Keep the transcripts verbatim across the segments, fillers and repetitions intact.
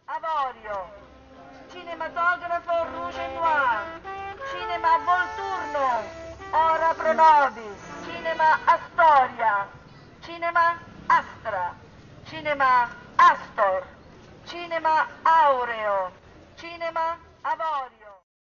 Avorio, cinematografo Rouge Noir, cinema Volturno, Ora Pro Nobis, cinema Astoria, cinema Astra, cinema Astor, cinema Aureo, cinema Avorio.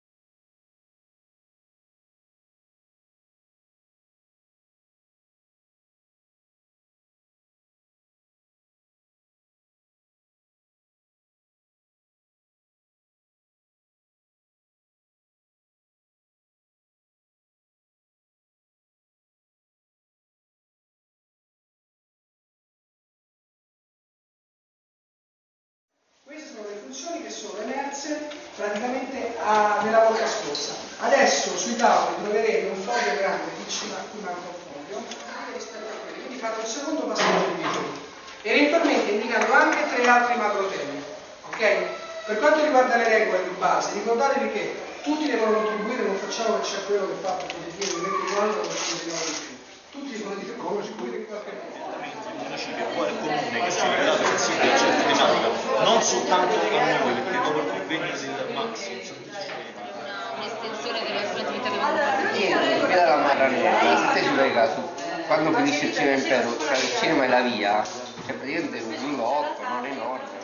Queste sono le funzioni che sono emerse praticamente a, nella volta scorsa. Adesso sui tavoli troverete un foglio grande, qui ci manca un foglio, rispetto a quelli, quindi fate un secondo passaggio di video. Eventualmente indicando anche tre altri macro temi. Ok? Per quanto riguarda le regole di base, ricordatevi che tutti devono contribuire, non facciamo che c'è quello che fa per positivo, mi metto in alto non ci continuiamo di più. Tutti devono dire come contribuire in qualche modo. Il cuore comune che si è rivelato sensibile a certe tematiche, non soltanto a noi, perché dopo il convegno del Maxi un'estensione della sua attività di Ieri, via dalla Marranera, la stessa giuridica su quando finisce il cinema impero, cioè il cinema e la via, cioè praticamente un lotto, non è enorme.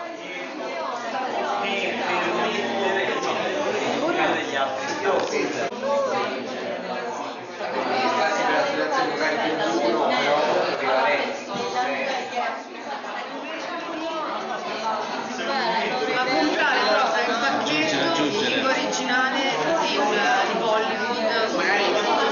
a comprare però sai un pacchetto lingua originale di un di Bollywood magari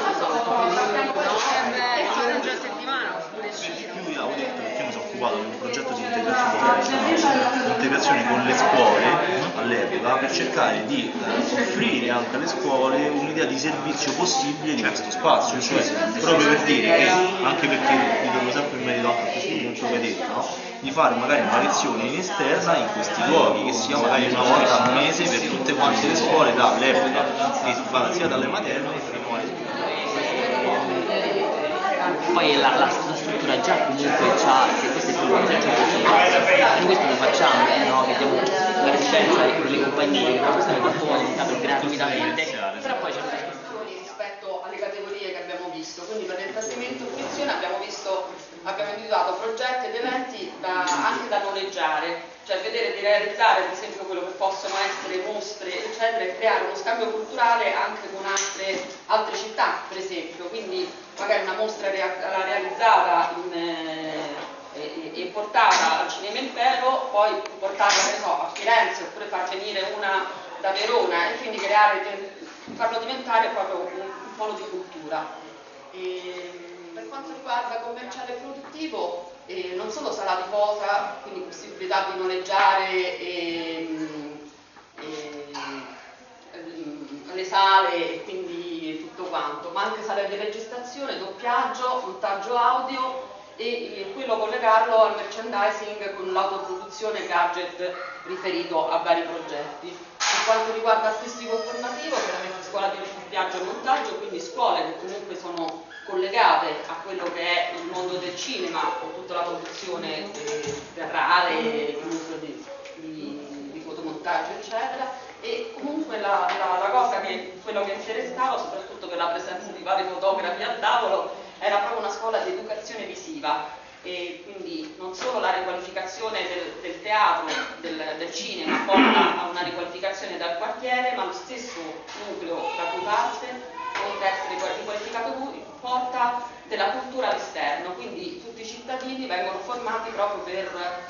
e fare già a settimana oppure più io avevo detto perché mi sono occupato di un progetto di integrazione, integrazione con le scuole all'epoca per cercare di eh, offrire anche alle scuole un'idea di servizio possibile di questo spazio, cioè proprio per dire che, anche perché mi devo sempre il merito anche a questo punto che detto, no? Di fare magari una lezione in esterna in questi luoghi, che sia magari una volta al mese per tutte quante le scuole dall'epoca, che va sia dalle materne fino alle scuole. Poi la, la, la struttura già comunque c'ha, se questo è più un progetto in questo lo facciamo, eh, no? Che diamo la residenza delle compagnie, che questo è tutto montato gratuitamente, però poi c'è un discorso rispetto alle categorie che abbiamo visto, quindi per l'intrattenimento e fruizione abbiamo visto, abbiamo individuato progetti ed eventi da, anche da noleggiare, cioè vedere di realizzare per esempio quello che possono essere mostre eccetera e creare uno scambio culturale anche con altre, altre città per esempio, quindi magari una mostra rea realizzata in, eh, e, e portata al Cinema Impero, poi portarla che so, a Firenze oppure far venire una da Verona e quindi creare, farlo diventare proprio un, un polo di cultura. E, per quanto riguarda commerciale produttivo, eh, non solo sala di posa, quindi possibilità di noleggiare e, e, e, le sale e quindi tutto quanto, ma anche sale di registrazione, doppiaggio, montaggio audio e eh, quello collegarlo al merchandising con l'autoproduzione gadget riferito a vari progetti. Per quanto riguarda artistico formativo, chiaramente scuola di doppiaggio e montaggio, quindi scuole che comunque sono collegate a quello che è il mondo del cinema con tutta la produzione eh, teatrale, comunque di, di, di fotomontaggio eccetera, e comunque la, la, la cosa che quello che interessava, soprattutto per la presenza di vari fotografi al tavolo, era proprio una scuola di educazione visiva. E quindi non solo la riqualificazione del, del teatro, del, del cinema porta a una riqualificazione dal quartiere, ma lo stesso nucleo da cui parte, oltre a essere riqualificato lui, porta della cultura all'esterno, quindi tutti i cittadini vengono formati proprio per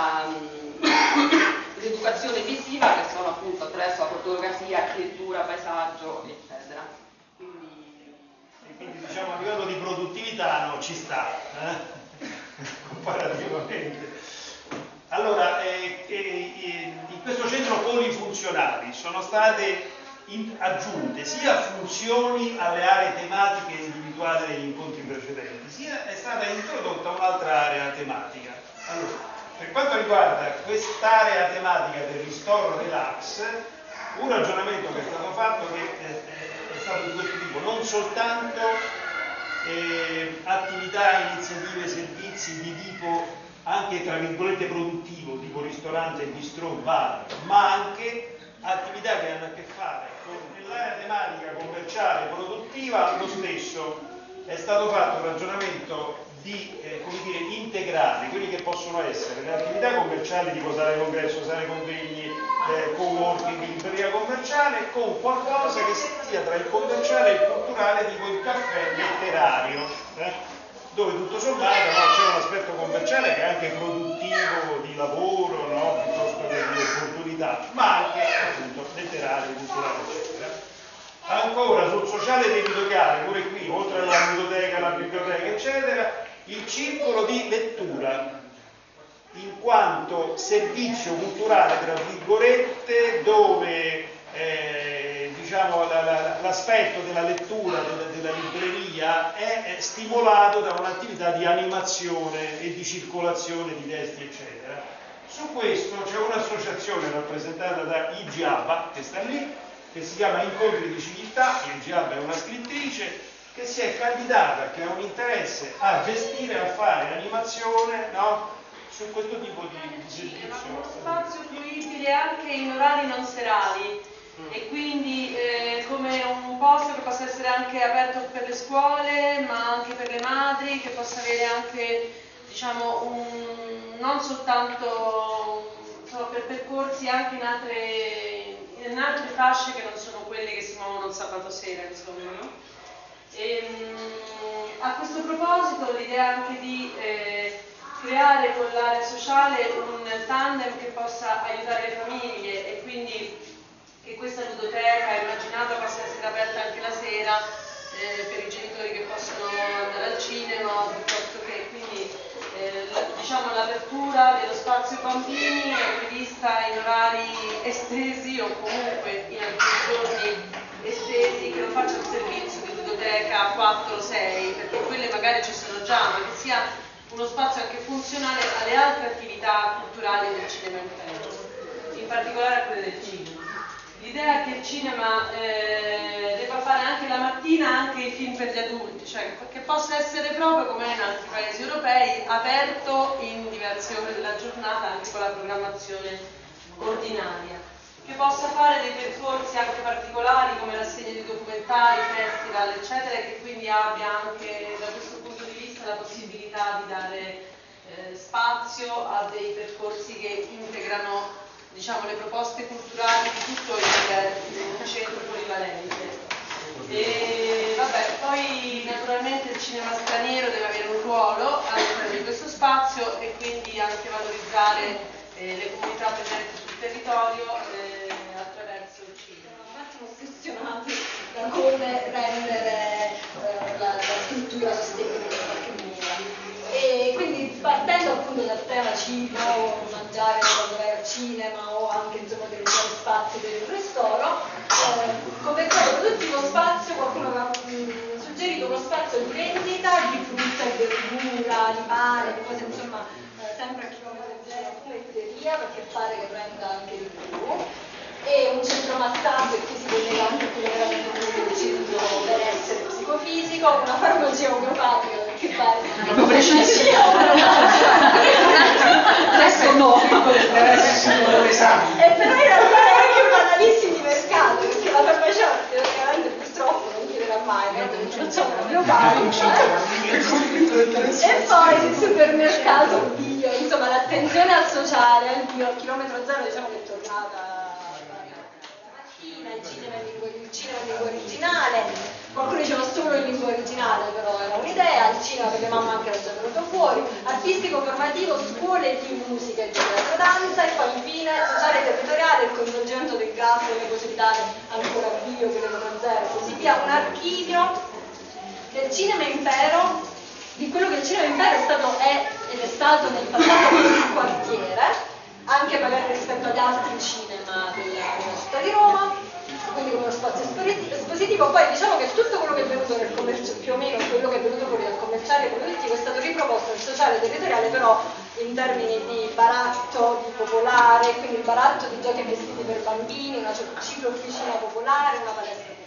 l'educazione visiva, che sono appunto attraverso la fotografia, architettura, paesaggio, eccetera. Quindi, quindi diciamo a livello di produttività no, ci sta. Eh? Comparativamente. Allora, eh, eh, in questo centro polifunzionali sono state in, aggiunte sia funzioni alle aree tematiche individuate negli incontri precedenti, sia è stata introdotta un'altra area tematica. Allora, per quanto riguarda quest'area tematica del ristoro relax, un ragionamento che è stato fatto che è, è stato di questo tipo, non soltanto Eh, attività, iniziative, servizi di tipo anche tra virgolette produttivo, tipo ristorante, bistrò, bar, ma anche attività che hanno a che fare con nell'area tematica commerciale e produttiva. Lo stesso è stato fatto un ragionamento di eh, come dire, integrare quelli che possono essere le attività commerciali tipo sale congresso, sale convegni, eh, co-working, libreria commerciale, con qualcosa che sia tra il commerciale e il culturale, tipo il caffè letterario, eh, dove tutto sommato no, c'è un aspetto commerciale che è anche produttivo di lavoro, no, piuttosto che di opportunità, ma anche appunto letterario, culturale, eccetera. Ancora sul sociale territoriale, pure qui, oltre alla biblioteca, alla biblioteca, eccetera, il circolo di lettura, in quanto servizio culturale, tra virgolette, dove eh, diciamo, la, la, l'aspetto della lettura, della, della libreria è, è stimolato da un'attività di animazione e di circolazione di testi, eccetera. Su questo c'è un'associazione rappresentata da I G A B A, che sta lì, che si chiama Incontri di Civiltà. I G A B A è una scrittrice che si è candidata, che ha un interesse a gestire, a fare animazione, no? Su questo tipo di, di servizio. Uno spazio fruibile anche in orari non serali mm. e quindi eh, come un posto che possa essere anche aperto per le scuole, ma anche per le madri, che possa avere anche, diciamo, un, non soltanto insomma, per percorsi anche in altre, in altre fasce che non sono quelle che si muovono il sabato sera, insomma, no? E, a questo proposito l'idea anche di eh, creare con l'area sociale un tandem che possa aiutare le famiglie e quindi che questa ludoteca immaginata possa essere aperta anche la sera eh, per i genitori che possono andare al cinema, piuttosto che quindi eh, la, diciamo l'apertura dello spazio bambini è prevista in orari estesi o comunque in alcuni giorni estesi, che non faccia il servizio di ludoteca quattro sei, perché quelle magari ci sono già, ma che sia uno spazio anche funzionale alle altre attività culturali del cinema interno, in particolare a quelle del cinema. L'idea è che il cinema eh, debba fare anche la mattina anche i film per gli adulti, cioè che possa essere proprio come in altri paesi europei, aperto in diverse ore della giornata anche con la programmazione ordinaria, che possa fare dei percorsi anche particolari come rassegne di documentari, festival, eccetera, e che quindi abbia anche da questo punto di vista la possibilità di dare eh, spazio a dei percorsi che integrano, diciamo, le proposte culturali di tutto il, il centro polivalente. E vabbè, poi naturalmente il cinema straniero deve avere un ruolo all'interno di questo spazio e quindi anche valorizzare eh, le comunità presenti sul territorio eh, attraverso il cinema. Un attimo ossessionati da come rendere eh, la, la struttura sostenibile in qualche maniera. E quindi partendo appunto dal tema cibo, mangiare quando vai al cinema o anche insomma utilizzare spazi per il ristoro, eh, come quello produttivo spazio, qualcuno aveva mh, suggerito uno spazio di vendita di frutta e verdura, di pane, di cose insomma eh, sempre a chilometro zero, puletteria, perché pare che renda anche di più, e un centro massaggio che si collega anche a quello che era il centro benessere psicofisico, una farmacia omeopatica perché pare adesso no, e però in realtà è anche un analisi di mercato, perché la farmaceutica ovviamente purtroppo non chiederà mai, non facciamo l'omeopatica, e poi il supermercato bio, insomma l'attenzione al sociale, al bio, al chilometro zero diciamo che è tornata il cinema in lingua, il cinema in lingua originale, qualcuno diceva solo in lingua originale, però era un'idea, il cinema per le mamme anche era già venuto fuori, artistico formativo, scuole di musica e di teatro danza, e poi infine sociale territoriale, il coinvolgimento del G A F, le possibilità ancora bio, chilometro zero e così via, un archivio del cinema impero, di quello che il cinema impero è stato è, ed è stato nel passato un quartiere, anche magari rispetto agli altri cinema della città di Roma, quindi come uno spazio espositivo. Poi diciamo che tutto quello che è venuto nel commercio, più o meno quello che è venuto fuori dal commerciale e produttivo, è stato riproposto nel sociale territoriale, però in termini di baratto, di popolare, quindi il baratto di giochi e vestiti per bambini, una ciclo officina popolare, una palestra